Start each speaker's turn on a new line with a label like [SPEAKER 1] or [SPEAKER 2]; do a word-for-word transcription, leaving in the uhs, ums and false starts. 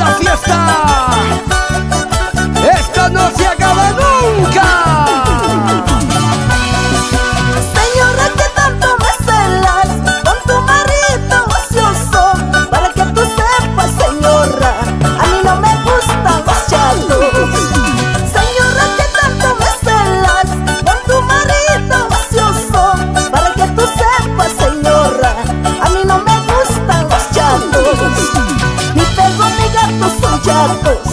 [SPEAKER 1] la fiesta. Esto no se acaba nunca.
[SPEAKER 2] Señora, que tanto me celas con tu marido ocioso. Para que tú sepas, señora, a mí no me gustan los chatos. Señora, que tanto me celas con tu marido ocioso. Para que tú sepas, señora, a mí no me gustan los chatos. Mi perro, mi gato son chatos.